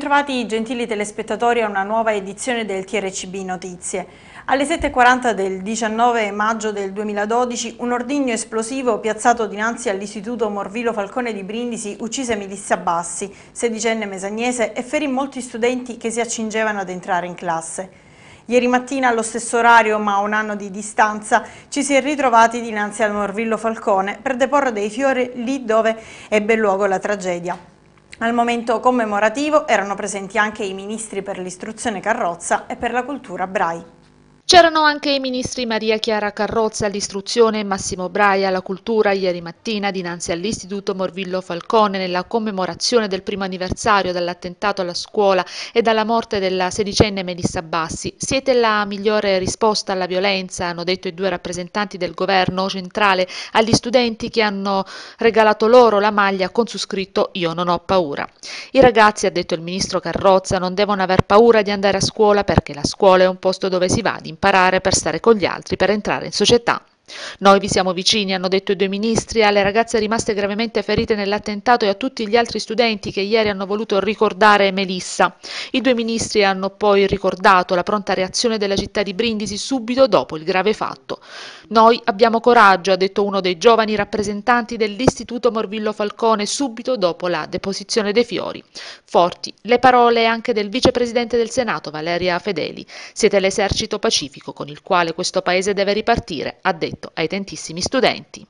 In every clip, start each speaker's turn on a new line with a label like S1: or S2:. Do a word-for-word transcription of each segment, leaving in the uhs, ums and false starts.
S1: Bentrovati gentili telespettatori a una nuova edizione del T R C B Notizie. Alle sette e quaranta del diciannove maggio del duemiladodici un ordigno esplosivo piazzato dinanzi all'Istituto Morvillo Falcone di Brindisi uccise Melissa Bassi, sedicenne mesagnese, e ferì molti studenti che si accingevano ad entrare in classe. Ieri mattina allo stesso orario, ma a un anno di distanza, ci si è ritrovati dinanzi al Morvillo Falcone per deporre dei fiori lì dove ebbe luogo la tragedia. Al momento commemorativo erano presenti anche i ministri per l'istruzione Carrozza e per la cultura Brai.
S2: C'erano anche i ministri Maria Chiara Carrozza all'istruzione e Massimo Brai alla cultura ieri mattina dinanzi all'Istituto Morvillo Falcone nella commemorazione del primo anniversario dall'attentato alla scuola e dalla morte della sedicenne Melissa Bassi. Siete la migliore risposta alla violenza, hanno detto i due rappresentanti del governo centrale agli studenti che hanno regalato loro la maglia con su scritto "Io non ho paura". I ragazzi, ha detto il ministro Carrozza, non devono aver paura di andare a scuola perché la scuola è un posto dove si va ad imparare per stare con gli altri, per entrare in società. Noi vi siamo vicini, hanno detto i due ministri, alle ragazze rimaste gravemente ferite nell'attentato e a tutti gli altri studenti che ieri hanno voluto ricordare Melissa. I due ministri hanno poi ricordato la pronta reazione della città di Brindisi subito dopo il grave fatto. Noi abbiamo coraggio, ha detto uno dei giovani rappresentanti dell'Istituto Morvillo Falcone subito dopo la deposizione dei fiori. Forti le parole anche del vicepresidente del Senato, Valeria Fedeli. Siete l'esercito pacifico con il quale questo paese deve ripartire, ha detto ai tantissimi studenti.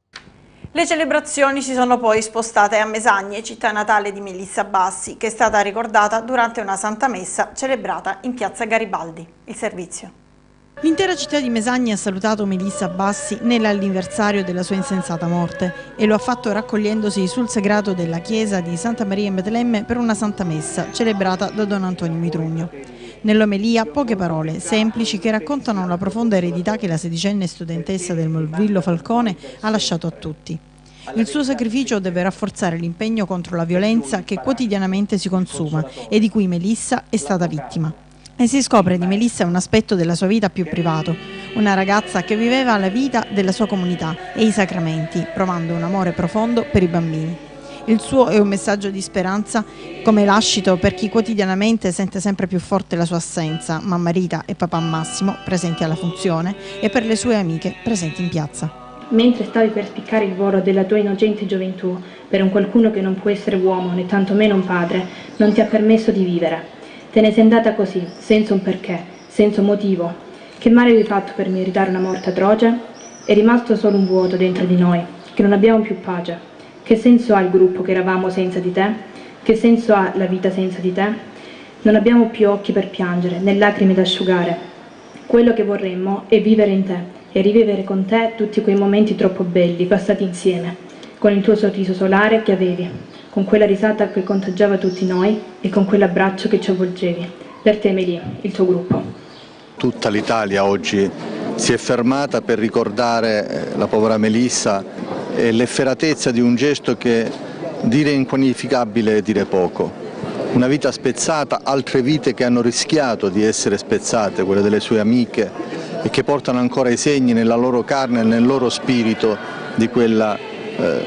S1: Le celebrazioni si sono poi spostate a Mesagne, città natale di Melissa Bassi, che è stata ricordata durante una Santa Messa celebrata in piazza Garibaldi. Il servizio.
S3: L'intera città di Mesagne ha salutato Melissa Bassi nell'anniversario della sua insensata morte e lo ha fatto raccogliendosi sul sagrato della chiesa di Santa Maria in Betlemme per una Santa Messa celebrata da Don Antonio Mitrugno. Nell'omelia poche parole, semplici, che raccontano la profonda eredità che la sedicenne studentessa del Morvillo Falcone ha lasciato a tutti. Il suo sacrificio deve rafforzare l'impegno contro la violenza che quotidianamente si consuma e di cui Melissa è stata vittima. E si scopre di Melissa un aspetto della sua vita più privato, una ragazza che viveva la vita della sua comunità e i sacramenti, provando un amore profondo per i bambini. Il suo è un messaggio di speranza come lascito per chi quotidianamente sente sempre più forte la sua assenza, mamma Rita e papà Massimo presenti alla funzione e per le sue amiche presenti in piazza.
S4: Mentre stavi per spiccare il volo della tua innocente gioventù per un qualcuno che non può essere uomo né tantomeno un padre, non ti ha permesso di vivere. Te ne sei andata così, senza un perché, senza un motivo. Che male avevi fatto per meritare una morte atroce? È rimasto solo un vuoto dentro di noi, che non abbiamo più pace. Che senso ha il gruppo che eravamo senza di te? Che senso ha la vita senza di te? Non abbiamo più occhi per piangere, né lacrime da asciugare. Quello che vorremmo è vivere in te e rivivere con te tutti quei momenti troppo belli passati insieme, con il tuo sorriso solare che avevi, con quella risata che contagiava tutti noi e con quell'abbraccio che ci avvolgevi. Per te, Meli, il tuo gruppo.
S5: Tutta l'Italia oggi si è fermata per ricordare la povera Melissa e l'efferatezza di un gesto che dire inqualificabile è dire poco. Una vita spezzata, altre vite che hanno rischiato di essere spezzate, quelle delle sue amiche, e che portano ancora i segni nella loro carne e nel loro spirito di quella eh,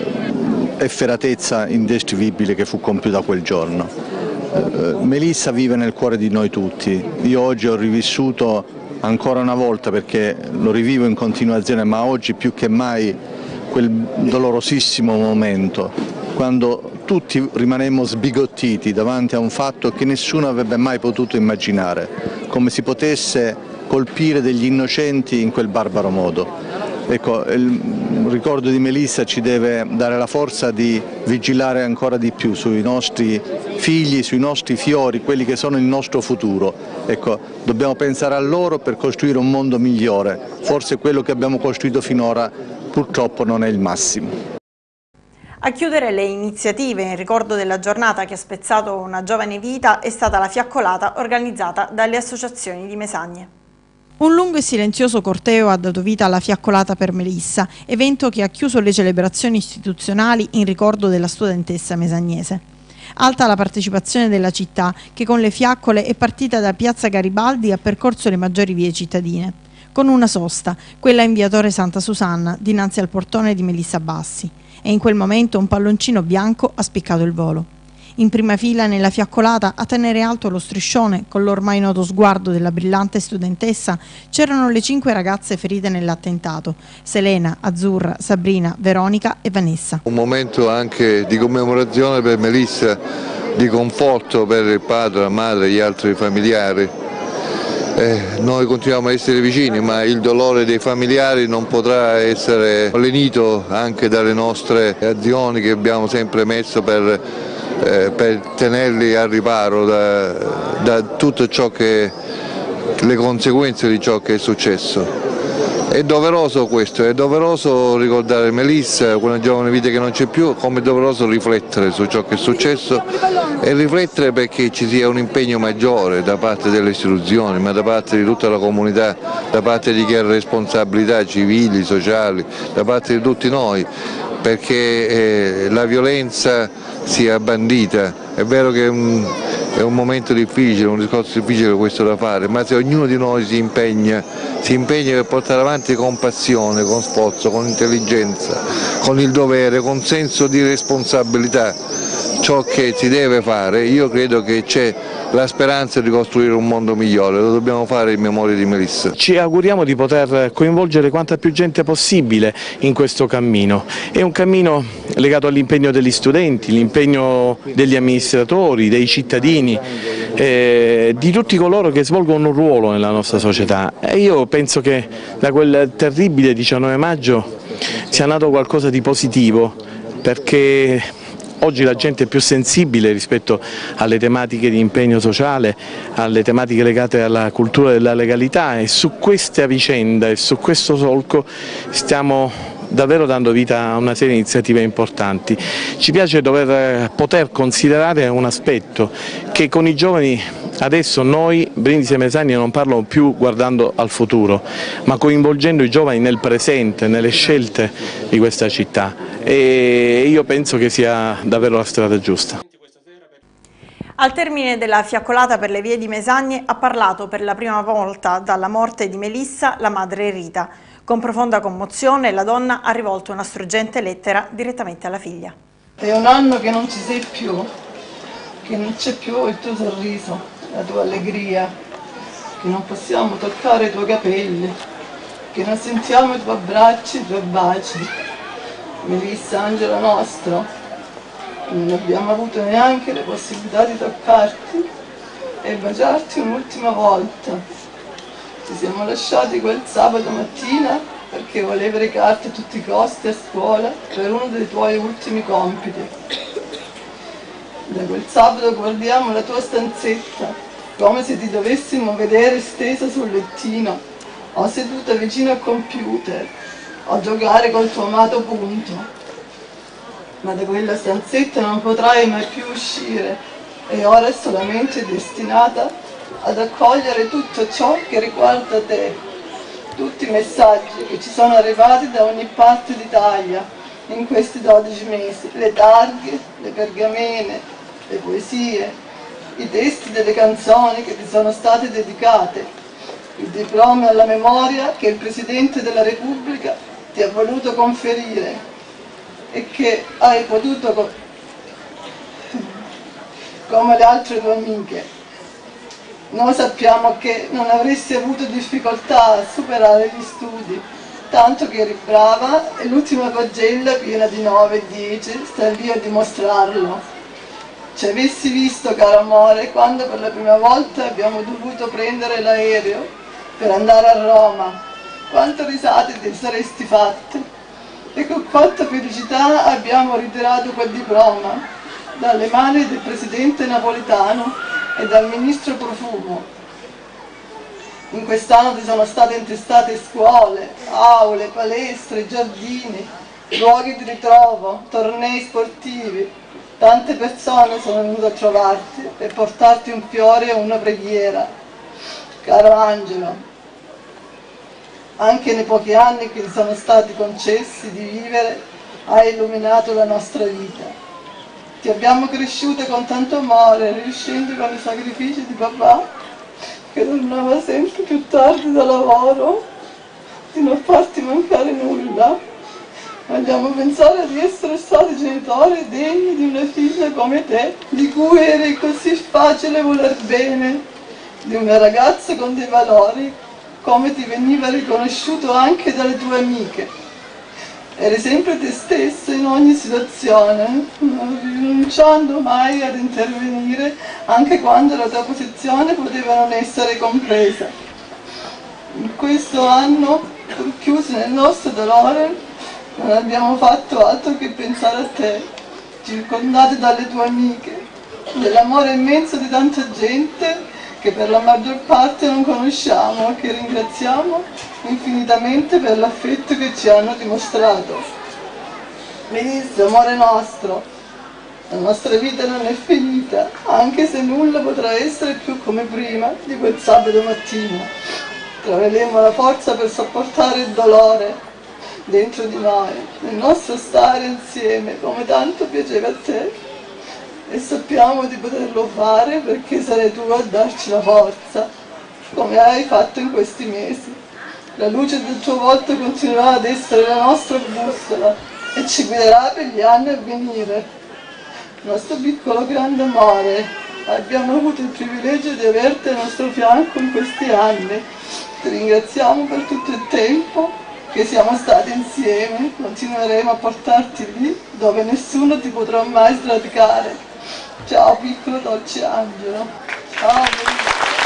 S5: efferatezza indescrivibile che fu compiuta quel giorno. Eh, Melissa vive nel cuore di noi tutti. Io oggi ho rivissuto ancora una volta, perché lo rivivo in continuazione, ma oggi più che mai quel dolorosissimo momento, quando tutti rimanemmo sbigottiti davanti a un fatto che nessuno avrebbe mai potuto immaginare, come si potesse colpire degli innocenti in quel barbaro modo. Ecco, il ricordo di Melissa ci deve dare la forza di vigilare ancora di più sui nostri figli, sui nostri fiori, quelli che sono il nostro futuro. Ecco, dobbiamo pensare a loro per costruire un mondo migliore. Forse quello che abbiamo costruito finora purtroppo non è il massimo.
S1: A chiudere le iniziative in ricordo della giornata che ha spezzato una giovane vita è stata la fiaccolata organizzata dalle associazioni di Mesagne.
S3: Un lungo e silenzioso corteo ha dato vita alla fiaccolata per Melissa, evento che ha chiuso le celebrazioni istituzionali in ricordo della studentessa mesagnese. Alta la partecipazione della città, che con le fiaccole è partita da piazza Garibaldi e ha percorso le maggiori vie cittadine, con una sosta, quella in Viatore Santa Susanna, dinanzi al portone di Melissa Bassi, e in quel momento un palloncino bianco ha spiccato il volo. In prima fila nella fiaccolata a tenere alto lo striscione con l'ormai noto sguardo della brillante studentessa c'erano le cinque ragazze ferite nell'attentato: Selena, Azzurra, Sabrina, Veronica e Vanessa.
S6: Un momento anche di commemorazione per Melissa, di conforto per il padre, la madre e gli altri familiari. Eh, noi continuiamo a essere vicini, ma il dolore dei familiari non potrà essere lenito anche dalle nostre azioni che abbiamo sempre messo per, eh, per tenerli al riparo da, da tutto ciò che, le conseguenze di ciò che è successo. È doveroso questo, è doveroso ricordare Melissa, quella giovane vita che non c'è più, come è doveroso riflettere su ciò che è successo e riflettere perché ci sia un impegno maggiore da parte delle istituzioni, ma da parte di tutta la comunità, da parte di chi ha responsabilità civili, sociali, da parte di tutti noi, perché eh, la violenza sia bandita. È vero che è un, è un momento difficile, un discorso difficile questo da fare, ma se ognuno di noi si impegna, si impegna per portare avanti con passione, con sforzo, con intelligenza, con il dovere, con senso di responsabilità ciò che si deve fare, io credo che c'è la speranza di costruire un mondo migliore, lo dobbiamo fare in memoria di Melissa.
S7: Ci auguriamo di poter coinvolgere quanta più gente possibile in questo cammino. È un cammino legato all'impegno degli studenti, l'impegno degli amministratori, dei cittadini, eh, di tutti coloro che svolgono un ruolo nella nostra società. E io penso che da quel terribile diciannove maggio sia nato qualcosa di positivo, perché oggi la gente è più sensibile rispetto alle tematiche di impegno sociale, alle tematiche legate alla cultura della legalità, e su questa vicenda e su questo solco stiamo davvero dando vita a una serie di iniziative importanti. Ci piace dover poter considerare un aspetto che con i giovani adesso noi, Brindisi e Mesania, non parlano più guardando al futuro, ma coinvolgendo i giovani nel presente, nelle scelte di questa città, e io penso che sia davvero la strada giusta.
S1: Al termine della fiaccolata per le vie di Mesagne ha parlato per la prima volta dalla morte di Melissa la madre Rita. Con profonda commozione la donna ha rivolto una struggente lettera direttamente alla figlia.
S8: È un anno che non ci sei più, che non c'è più il tuo sorriso, la tua allegria, che non possiamo toccare i tuoi capelli, che non sentiamo i tuoi abbracci, i tuoi baci. Melissa, angelo nostro, non abbiamo avuto neanche la possibilità di toccarti e baciarti un'ultima volta. Ci siamo lasciati quel sabato mattina perché volevi recarti a tutti i costi a scuola per uno dei tuoi ultimi compiti. Da quel sabato guardiamo la tua stanzetta come se ti dovessimo vedere stesa sul lettino o seduta vicino al computer o giocare col tuo amato punto. Ma da quella stanzetta non potrai mai più uscire e ora è solamente destinata ad accogliere tutto ciò che riguarda te, tutti i messaggi che ci sono arrivati da ogni parte d'Italia in questi dodici mesi, le targhe, le pergamene, le poesie, i testi delle canzoni che ti sono state dedicate, il diploma alla memoria che il Presidente della Repubblica ti ha voluto conferire e che hai potuto, come le altre tue amiche. Noi sappiamo che non avresti avuto difficoltà a superare gli studi, tanto che eri brava e l'ultima pagella piena di nove e dieci sta lì a dimostrarlo. Ci avessi visto, caro amore, quando per la prima volta abbiamo dovuto prendere l'aereo per andare a Roma, quante risate ti saresti fatte e con quanta felicità abbiamo ritirato quel diploma dalle mani del Presidente Napolitano e dal Ministro Profumo. In quest'anno ti sono state intestate scuole, aule, palestre, giardini, luoghi di ritrovo, tornei sportivi. Tante persone sono venute a trovarti per portarti un fiore o una preghiera. Caro Angelo, anche nei pochi anni che ti sono stati concessi di vivere, hai illuminato la nostra vita. Ti abbiamo cresciute con tanto amore, riuscendo con i sacrifici di papà, che tornava sempre più tardi da lavoro, di non farti mancare nulla, Vogliamo pensare di essere stati genitori degni di una figlia come te, di cui eri così facile voler bene, di una ragazza con dei valori, come ti veniva riconosciuto anche dalle tue amiche. Eri sempre te stessa in ogni situazione, non rinunciando mai ad intervenire anche quando la tua posizione poteva non essere compresa. In questo anno, chiusi nel nostro dolore, non abbiamo fatto altro che pensare a te, circondati dalle tue amiche, dell'amore immenso di tanta gente che per la maggior parte non conosciamo e che ringraziamo infinitamente per l'affetto che ci hanno dimostrato. Benissimo, amore nostro, la nostra vita non è finita, anche se nulla potrà essere più come prima di quel sabato mattino. Troveremo la forza per sopportare il dolore dentro di noi, nel nostro stare insieme, come tanto piaceva a te, e sappiamo di poterlo fare perché sarai tu a darci la forza, come hai fatto in questi mesi. La luce del tuo volto continuerà ad essere la nostra bussola e ci guiderà per gli anni a venire. Il nostro piccolo grande amore, abbiamo avuto il privilegio di averti al nostro fianco in questi anni. Ti ringraziamo per tutto il tempo che siamo stati insieme, continueremo a portarti lì dove nessuno ti potrà mai sradicare. Ciao piccolo dolce angelo. Ciao.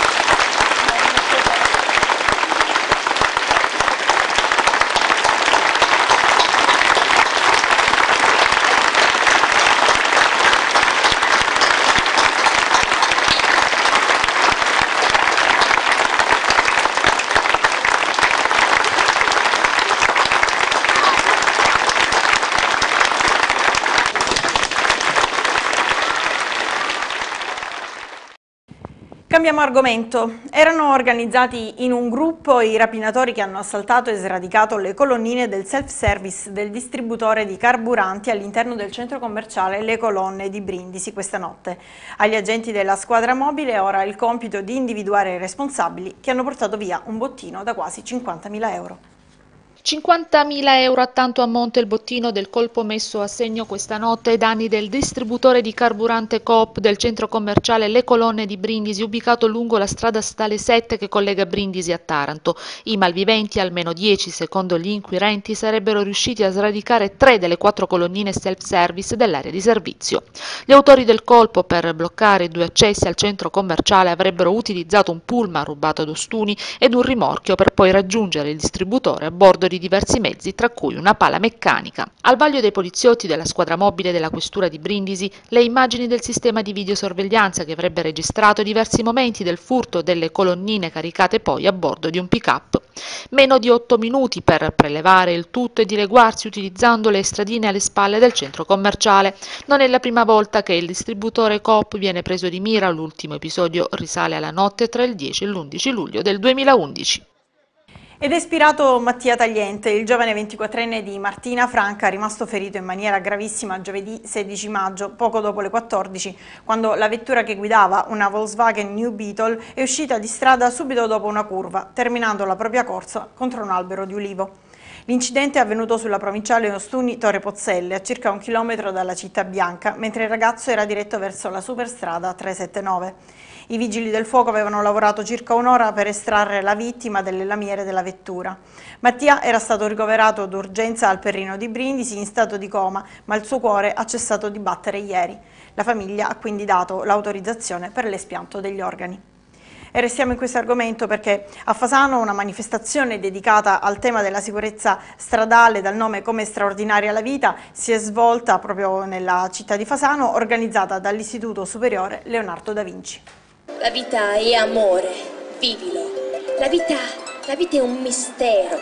S1: Cambiamo argomento. Erano organizzati in un gruppo i rapinatori che hanno assaltato e sradicato le colonnine del self-service del distributore di carburanti all'interno del centro commerciale Le Colonne di Brindisi questa notte. Agli agenti della squadra mobile è ora il compito di individuare i responsabili che hanno portato via un bottino da quasi cinquantamila euro.
S2: cinquantamila euro a tanto ammonte il bottino del colpo messo a segno questa notte ai danni del distributore di carburante Coop del centro commerciale Le Colonne di Brindisi, ubicato lungo la strada statale sette che collega Brindisi a Taranto. I malviventi, almeno dieci secondo gli inquirenti, sarebbero riusciti a sradicare tre delle quattro colonnine self-service dell'area di servizio. Gli autori del colpo, per bloccare i due accessi al centro commerciale, avrebbero utilizzato un pullman rubato ad Ostuni ed un rimorchio per poi raggiungere il distributore a bordo di diversi mezzi, tra cui una pala meccanica. Al vaglio dei poliziotti della squadra mobile della questura di Brindisi le immagini del sistema di videosorveglianza che avrebbe registrato diversi momenti del furto delle colonnine caricate poi a bordo di un pick-up. Meno di otto minuti per prelevare il tutto e dileguarsi utilizzando le stradine alle spalle del centro commerciale. Non è la prima volta che il distributore Coop viene preso di mira, l'ultimo episodio risale alla notte tra il dieci e l'undici luglio del duemilaundici.
S1: Ed è ispirato Mattia Tagliente, il giovane ventiquattrenne di Martina Franca, rimasto ferito in maniera gravissima giovedì sedici maggio, poco dopo le quattordici, quando la vettura che guidava, una Volkswagen New Beetle, è uscita di strada subito dopo una curva, terminando la propria corsa contro un albero di ulivo. L'incidente è avvenuto sulla provinciale Ostuni-Torre Pozzelle, a circa un chilometro dalla Città Bianca, mentre il ragazzo era diretto verso la superstrada trecentosettantanove. I vigili del fuoco avevano lavorato circa un'ora per estrarre la vittima dalle lamiere della vettura. Mattia era stato ricoverato d'urgenza al Perrino di Brindisi in stato di coma, ma il suo cuore ha cessato di battere ieri. La famiglia ha quindi dato l'autorizzazione per l'espianto degli organi. E restiamo in questo argomento perché a Fasano una manifestazione dedicata al tema della sicurezza stradale dal nome Come straordinaria la vita si è svolta proprio nella città di Fasano, organizzata dall'Istituto Superiore Leonardo da Vinci.
S9: La vita è amore, vivilo. La vita, la vita è un mistero,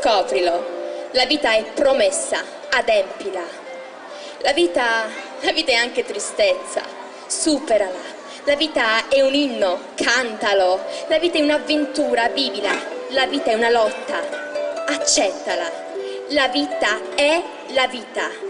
S9: scoprilo. La vita è promessa, adempila. La vita, la vita è anche tristezza, superala. La vita è un inno, cantalo. La vita è un'avventura, vivila. La vita è una lotta, accettala. La vita è la vita,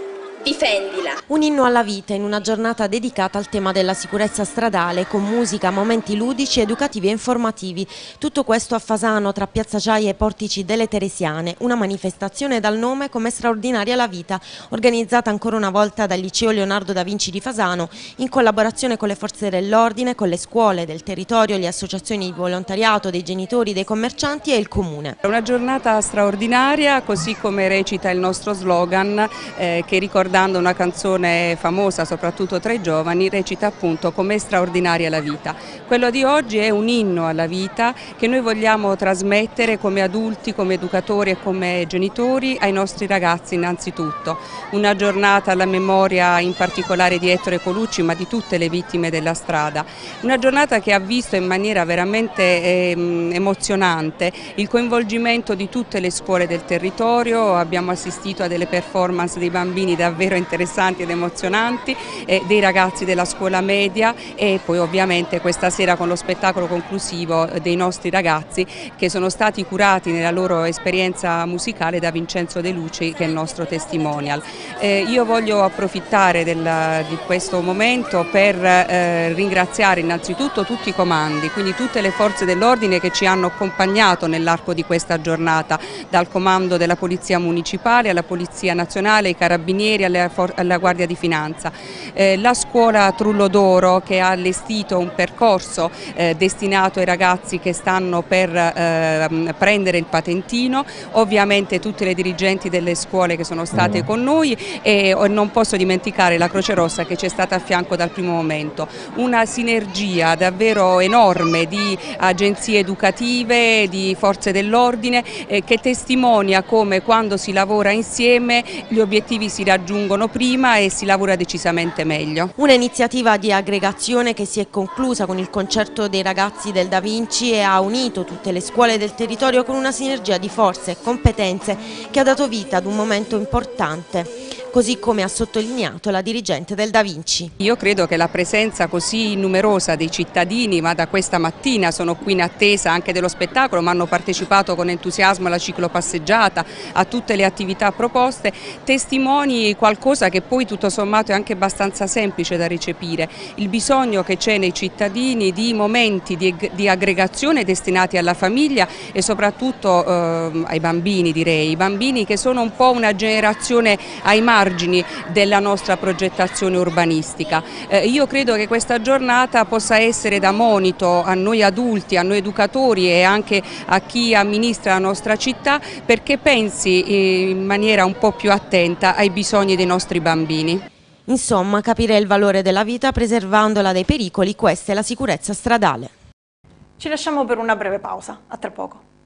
S9: difendila.
S10: Un inno alla vita in una giornata dedicata al tema della sicurezza stradale, con musica, momenti ludici, educativi e informativi. Tutto questo a Fasano, tra Piazza Ciaia e Portici delle Teresiane, una manifestazione dal nome Come straordinaria la vita, organizzata ancora una volta dal Liceo Leonardo da Vinci di Fasano, in collaborazione con le forze dell'ordine, con le scuole del territorio, le associazioni di volontariato, dei genitori, dei commercianti e il comune.
S11: È una giornata straordinaria, così come recita il nostro slogan, eh, che ricordando una canzone famosa soprattutto tra i giovani recita appunto Com'è straordinaria la vita. Quello di oggi è un inno alla vita che noi vogliamo trasmettere come adulti, come educatori e come genitori ai nostri ragazzi innanzitutto. Una giornata alla memoria in particolare di Ettore Colucci, ma di tutte le vittime della strada. Una giornata che ha visto in maniera veramente eh, emozionante il coinvolgimento di tutte le scuole del territorio. Abbiamo assistito a delle performance dei bambini davvero interessanti ed emozionanti, eh, dei ragazzi della scuola media e poi ovviamente questa sera con lo spettacolo conclusivo dei nostri ragazzi che sono stati curati nella loro esperienza musicale da Vincenzo De Luci, che è il nostro testimonial. Eh, io voglio approfittare del, di questo momento per eh, ringraziare innanzitutto tutti i comandi, quindi tutte le forze dell'ordine che ci hanno accompagnato nell'arco di questa giornata, dal comando della Polizia Municipale alla Polizia Nazionale, ai Carabinieri, alla, alla Guardia di Finanza. Eh, la scuola Trullo d'Oro che ha allestito un percorso eh, destinato ai ragazzi che stanno per eh, prendere il patentino, ovviamente tutte le dirigenti delle scuole che sono state con noi e non posso dimenticare la Croce Rossa che ci è stata a fianco dal primo momento. Una sinergia davvero enorme di agenzie educative, di forze dell'ordine eh, che testimonia come quando si lavora insieme gli obiettivi si raggiungono prima e si lavora decisamente meglio.
S10: Un'iniziativa di aggregazione che si è conclusa con il concerto dei ragazzi del Da Vinci e ha unito tutte le scuole del territorio con una sinergia di forze e competenze che ha dato vita ad un momento importante, così come ha sottolineato la dirigente del Da Vinci.
S11: Io credo che la presenza così numerosa dei cittadini, ma da questa mattina sono qui in attesa anche dello spettacolo, ma hanno partecipato con entusiasmo alla ciclopasseggiata, a tutte le attività proposte, testimoni qualcosa che poi tutto sommato è anche abbastanza semplice da recepire, il bisogno che c'è nei cittadini di momenti di, di aggregazione destinati alla famiglia e soprattutto eh, ai bambini, direi, i bambini che sono un po' una generazione ai margini della nostra progettazione urbanistica. Eh, io credo che questa giornata possa essere da monito a noi adulti, a noi educatori e anche a chi amministra la nostra città perché pensi in maniera un po' più attenta ai bisogni dei nostri bambini.
S10: Insomma, capire il valore della vita preservandola dai pericoli, questa è la sicurezza stradale.
S1: Ci lasciamo per una breve pausa, a tra poco.